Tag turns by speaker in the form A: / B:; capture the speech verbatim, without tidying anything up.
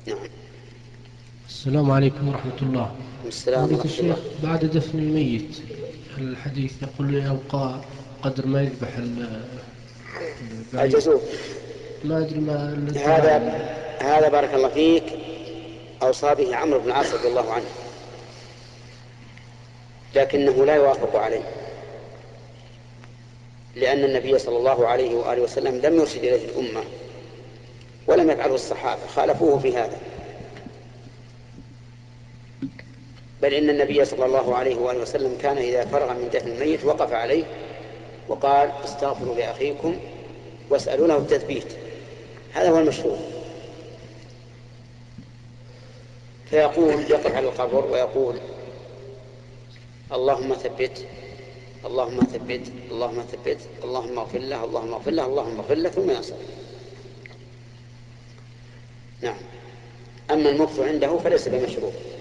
A: نعم.
B: السلام عليكم ورحمة الله.
A: السلام
B: فضيلة
A: ورحمة الله.
B: الشيخ، بعد دفن الميت الحديث يقول يبقى قدر ما يذبح ال- البعير.
A: الجزور.
B: ما أدري ما الانطباع
A: هذا
B: اللي
A: هذا بارك الله فيك أوصى به عمرو بن العاص رضي الله عنه، لكنه لا يوافق عليه، لأن النبي صلى الله عليه وآله وسلم لم يرشد إليه الأمة، ولم يفعله الصحابة، خالفوه في هذا. بل إن النبي صلى الله عليه وآله وسلم كان إذا فرغ من دفن الميت وقف عليه وقال: استغفروا لأخيكم واسألوا له التثبيت. هذا هو المشهور. فيقول، يقف على القبر ويقول: اللهم ثبت، اللهم ثبت، اللهم ثبت، اللهم اغفر له، اللهم اغفر له، اللهم اغفر له، ثم يصل. نعم. أما المكث عنده فليس بمشروع.